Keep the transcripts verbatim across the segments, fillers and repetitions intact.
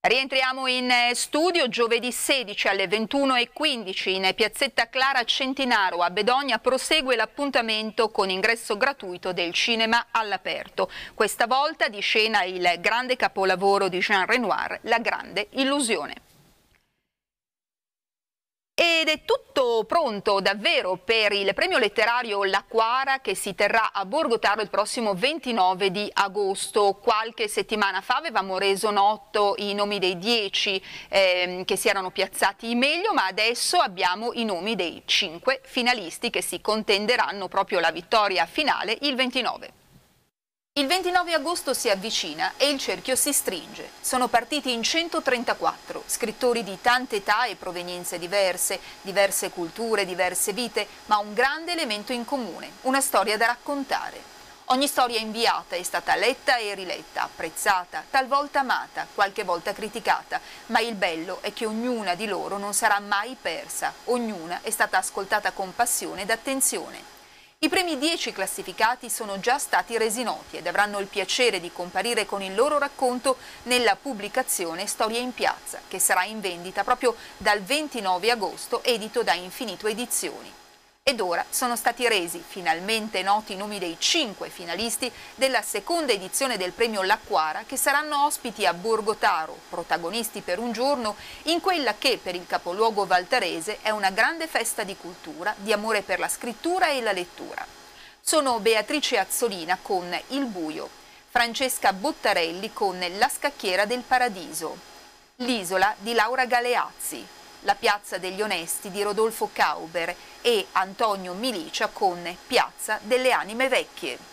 Rientriamo in studio giovedì sedici alle ventuno e quindici in piazzetta Clara Centinaro a Bedogna prosegue l'appuntamento con ingresso gratuito del cinema all'aperto. Questa volta di scena il grande capolavoro di Jean Renoir, La Grande Illusione. Ed è tutto pronto davvero per il premio letterario L'Acquara che si terrà a Borgo Taro il prossimo ventinove di agosto. Qualche settimana fa avevamo reso noto i nomi dei dieci eh, che si erano piazzati meglio, ma adesso abbiamo i nomi dei cinque finalisti che si contenderanno proprio la vittoria finale il ventinove. Il ventinove agosto si avvicina e il cerchio si stringe. Sono partiti in centotrentaquattro, scrittori di tante età e provenienze diverse, diverse culture, diverse vite, ma un grande elemento in comune, una storia da raccontare. Ogni storia inviata è stata letta e riletta, apprezzata, talvolta amata, qualche volta criticata, ma il bello è che ognuna di loro non sarà mai persa, ognuna è stata ascoltata con passione ed attenzione. I primi dieci classificati sono già stati resi noti ed avranno il piacere di comparire con il loro racconto nella pubblicazione Storie in Piazza, che sarà in vendita proprio dal ventinove agosto, edito da Infinito Edizioni. Ed ora sono stati resi finalmente noti i nomi dei cinque finalisti della seconda edizione del premio L'Acquara che saranno ospiti a Borgo Taro, protagonisti per un giorno in quella che per il capoluogo valtarese è una grande festa di cultura, di amore per la scrittura e la lettura. Sono Beatrice Azzolina con Il Buio, Francesca Bottarelli con La Scacchiera del Paradiso, L'Isola di Laura Galeazzi, La Piazza degli Onesti di Rodolfo Cauber e Antonio Milicia con Piazza delle Anime Vecchie.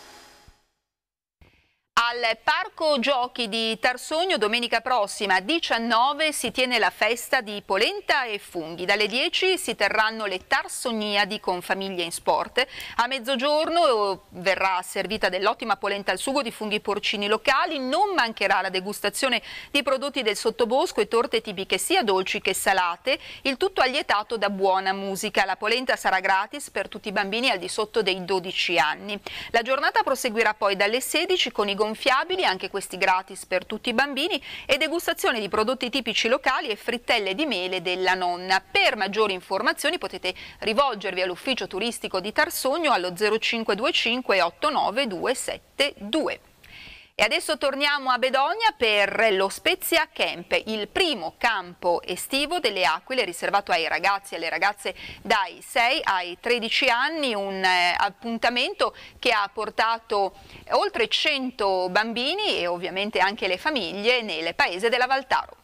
Al Parco Giochi di Tarsogno domenica prossima diciannove si tiene la festa di polenta e funghi. Dalle dieci si terranno le Tarsogniadi con famiglie in sport. A mezzogiorno verrà servita dell'ottima polenta al sugo di funghi porcini locali. Non mancherà la degustazione di prodotti del sottobosco e torte tipiche sia dolci che salate. Il tutto allietato da buona musica. La polenta sarà gratis per tutti i bambini al di sotto dei dodici anni. La giornata proseguirà poi dalle sedici con i gonfiabili, anche questi gratis per tutti i bambini, e degustazione di prodotti tipici locali e frittelle di mele della nonna. Per maggiori informazioni potete rivolgervi all'ufficio turistico di Tarsogno allo zero cinque due cinque otto nove due sette due. E adesso torniamo a Bedogna per lo Spezia Camp, il primo campo estivo delle Aquile riservato ai ragazzi e alle ragazze dai sei ai tredici anni, un eh, appuntamento che ha portato oltre cento bambini e ovviamente anche le famiglie nel paese della Valtaro.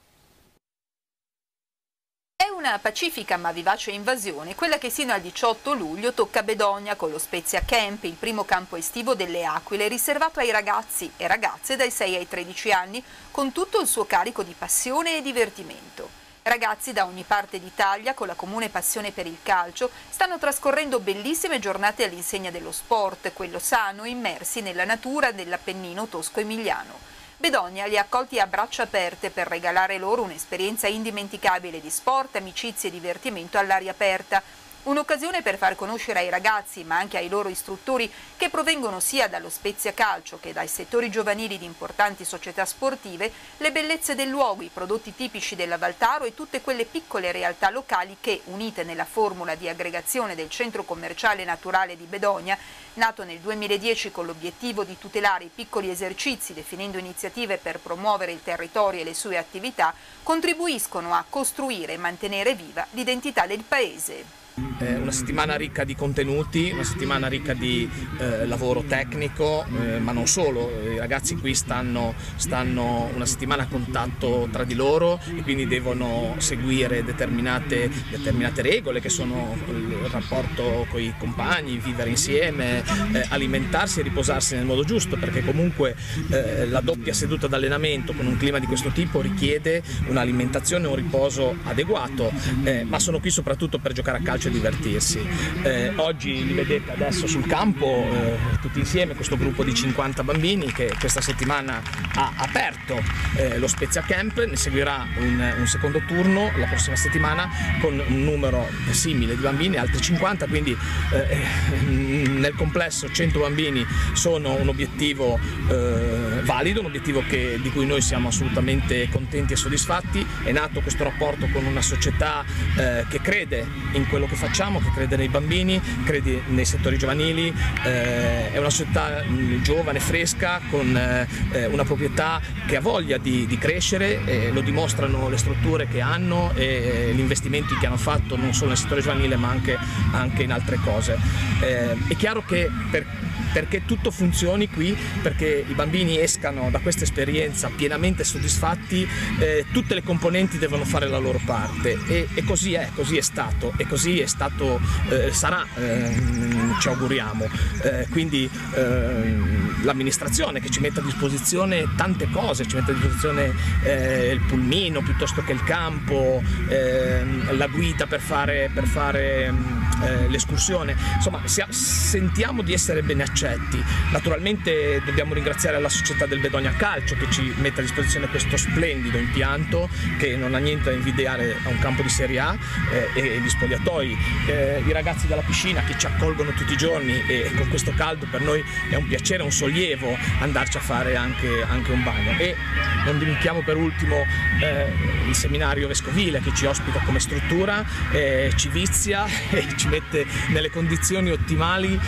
È una pacifica ma vivace invasione quella che sino al diciotto luglio tocca Bedogna con lo Spezia Camp, il primo campo estivo delle Aquile riservato ai ragazzi e ragazze dai sei ai tredici anni con tutto il suo carico di passione e divertimento. Ragazzi da ogni parte d'Italia con la comune passione per il calcio stanno trascorrendo bellissime giornate all'insegna dello sport, quello sano, immersi nella natura dell'Appennino tosco-emiliano. Bedogna li ha accolti a braccia aperte per regalare loro un'esperienza indimenticabile di sport, amicizie e divertimento all'aria aperta. Un'occasione per far conoscere ai ragazzi, ma anche ai loro istruttori, che provengono sia dallo Spezia Calcio che dai settori giovanili di importanti società sportive, le bellezze del luogo, i prodotti tipici della Valtaro e tutte quelle piccole realtà locali che, unite nella formula di aggregazione del centro commerciale naturale di Bedogna, nato nel duemiladieci con l'obiettivo di tutelare i piccoli esercizi, definendo iniziative per promuovere il territorio e le sue attività, contribuiscono a costruire e mantenere viva l'identità del paese. Eh, una settimana ricca di contenuti, una settimana ricca di eh, lavoro tecnico, eh, ma non solo. I ragazzi qui stanno, stanno una settimana a contatto tra di loro e quindi devono seguire determinate, determinate regole che sono il rapporto con i compagni, vivere insieme, eh, alimentarsi e riposarsi nel modo giusto, perché comunque eh, la doppia seduta d'allenamento con un clima di questo tipo richiede un'alimentazione e un riposo adeguato, eh, ma sono qui soprattutto per giocare a calcio piace divertirsi. Eh, oggi li vedete adesso sul campo, eh, tutti insieme, questo gruppo di cinquanta bambini che questa settimana ha aperto eh, lo Spezia Camp. Ne seguirà un, un secondo turno la prossima settimana con un numero simile di bambini, altri cinquanta, quindi eh, nel complesso cento bambini sono un obiettivo eh, valido, un obiettivo che, di cui noi siamo assolutamente contenti e soddisfatti. È nato questo rapporto con una società eh, che crede in quello che facciamo, che crede nei bambini, crede nei settori giovanili, eh, è una società mh, giovane, fresca, con eh, una proprietà che ha voglia di, di crescere, eh, lo dimostrano le strutture che hanno e gli investimenti che hanno fatto non solo nel settore giovanile ma anche, anche in altre cose. Eh, è chiaro che per perché tutto funzioni qui, perché i bambini escano da questa esperienza pienamente soddisfatti, eh, tutte le componenti devono fare la loro parte e, e così è, così è stato e così è stato, eh, sarà, eh, ci auguriamo. Eh, quindi eh, l'amministrazione che ci mette a disposizione tante cose, ci mette a disposizione eh, il pulmino piuttosto che il campo, eh, la guida per fare, per fare eh, l'escursione, insomma sentiamo di essere ben accetti. Naturalmente dobbiamo ringraziare la società del Bedonia Calcio che ci mette a disposizione questo splendido impianto che non ha niente da invidiare a un campo di Serie A, eh, e gli spogliatoi, eh, i ragazzi della piscina che ci accolgono tutti i giorni e con questo caldo per noi è un piacere, un sollievo andarci a fare anche, anche un bagno. E non dimentichiamo per ultimo eh, il seminario vescovile che ci ospita come struttura, eh, ci vizia e ci mette nelle condizioni ottimali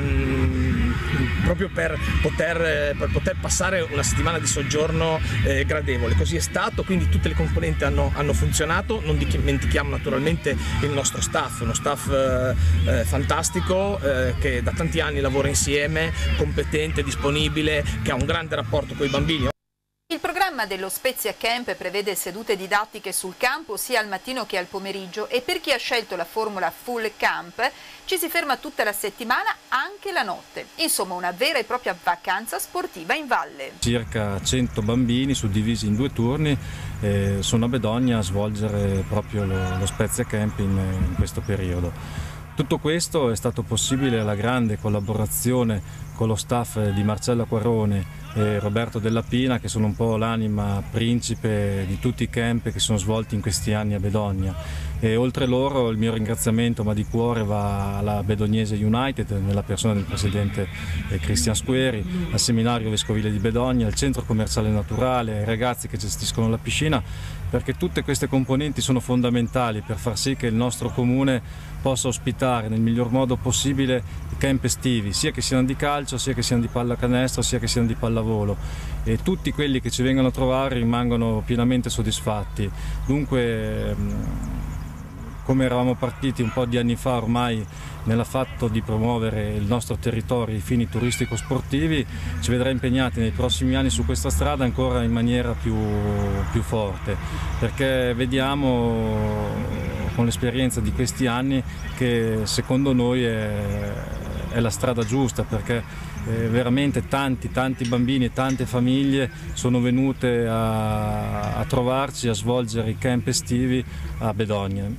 ehm, proprio per poter, per poter passare una settimana di soggiorno eh, gradevole. Così è stato, quindi tutte le componenti hanno, hanno funzionato. Non dimentichiamo naturalmente il nostro staff, uno staff eh, eh, fantastico eh, che da tanti anni lavora insieme, competente, disponibile, che ha un grande rapporto con i bambini. Il programma dello Spezia Camp prevede sedute didattiche sul campo sia al mattino che al pomeriggio e per chi ha scelto la formula Full Camp ci si ferma tutta la settimana, anche la notte. Insomma, una vera e propria vacanza sportiva in valle. Circa cento bambini suddivisi in due turni eh, sono a Bedonia a svolgere proprio lo, lo Spezia Camp in, in questo periodo. Tutto questo è stato possibile alla grande collaborazione con lo staff di Marcello Acquarone e Roberto Della Pina, che sono un po' l'anima principe di tutti i camp che sono svolti in questi anni a Bedonia. E oltre loro il mio ringraziamento, ma di cuore, va alla Bedoniese United nella persona del presidente Cristian Squeri, al seminario vescovile di Bedonia, al centro commerciale naturale, ai ragazzi che gestiscono la piscina, perché tutte queste componenti sono fondamentali per far sì che il nostro comune possa ospitare nel miglior modo possibile i camp estivi, sia che siano di calcio, sia che siano di pallacanestro, sia che siano di pallavolo, e tutti quelli che ci vengono a trovare rimangono pienamente soddisfatti. Dunque, come eravamo partiti un po' di anni fa ormai nell'affatto di promuovere il nostro territorio ai fini turistico-sportivi, ci vedrà impegnati nei prossimi anni su questa strada ancora in maniera più, più forte, perché vediamo con l'esperienza di questi anni che secondo noi è, è la strada giusta, perché eh, veramente tanti tanti bambini e tante famiglie sono venute a, a trovarci, a svolgere i camp estivi a Bedonia.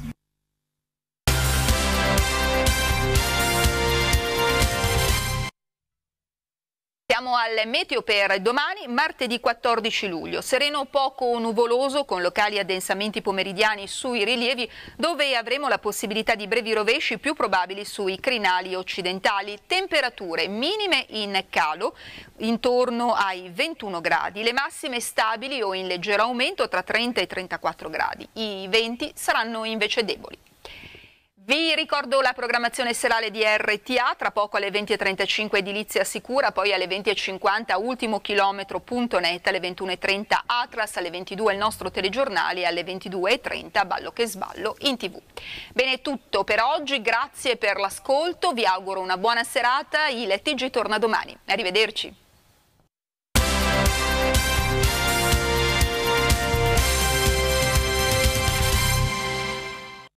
Siamo al meteo per domani, martedì quattordici luglio. Sereno poco nuvoloso con locali addensamenti pomeridiani sui rilievi, dove avremo la possibilità di brevi rovesci più probabili sui crinali occidentali. Temperature minime in calo intorno ai ventuno gradi, le massime stabili o in leggero aumento tra trenta e trentaquattro gradi. I venti saranno invece deboli. Vi ricordo la programmazione serale di R T A, tra poco alle venti e trentacinque Edilizia Sicura, poi alle venti e cinquanta Ultimo Chilometro punto net, alle ventuno e trenta Atlas, alle ventidue il nostro telegiornale e alle ventidue e trenta Ballo che sballo in tv. Bene, è tutto per oggi, grazie per l'ascolto, vi auguro una buona serata, il T G torna domani. Arrivederci.